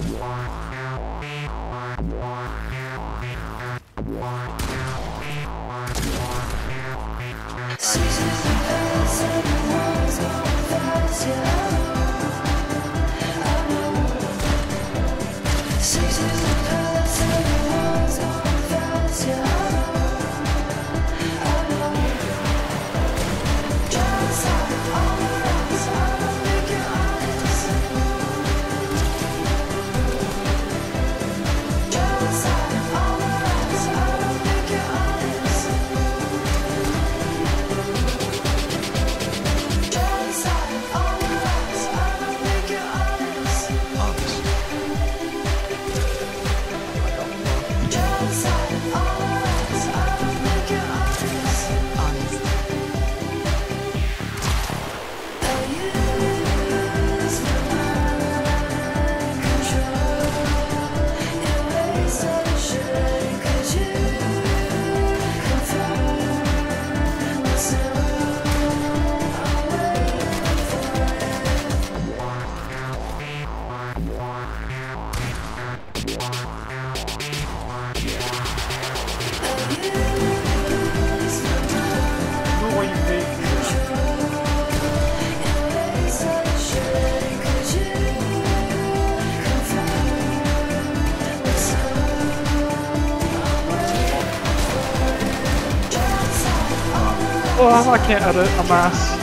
Oh, I can't edit a mass.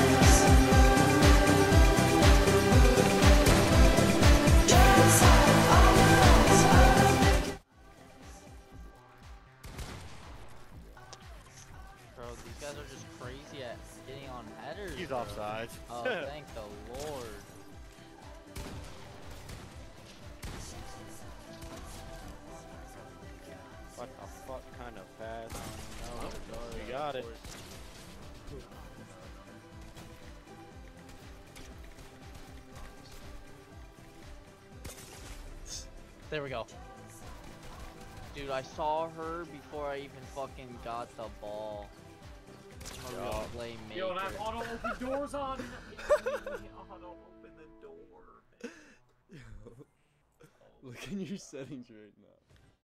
Bro, these guys are just crazy at getting on headers. He's offside. Oh, thank the Lord. What the fuck kind of pass? No, We got it. There we go. Dude, I saw her before I even fucking got the ball. I'm a real playmaker. Yo, that auto open doors on. Auto open the door. Look in your settings right now.